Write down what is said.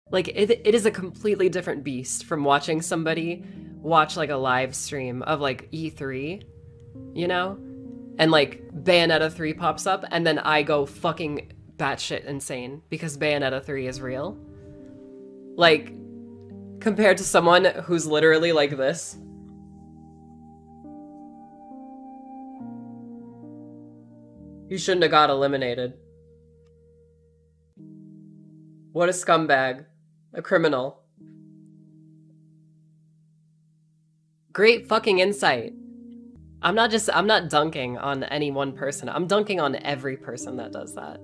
Like, it is a completely different beast from watching somebody watch, like, a live stream of, like, E3, you know? And, like, Bayonetta 3 pops up, and then I go fucking batshit insane because Bayonetta 3 is real. Like, compared to someone who's literally like this. He shouldn't have got eliminated. What a scumbag. A criminal. Great fucking insight. I'm not dunking on any one person. I'm dunking on every person that does that.